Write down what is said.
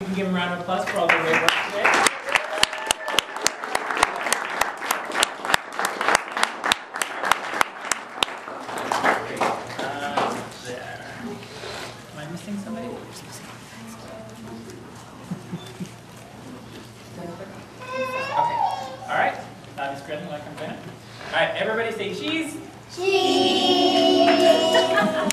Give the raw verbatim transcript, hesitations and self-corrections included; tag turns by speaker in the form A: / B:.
A: can give them a round of applause for all their great work today. Uh, there. Am I missing somebody? Okay. All right. Uh, Miss Gretchen, like I'm saying. All right. Everybody say cheese.
B: Cheese.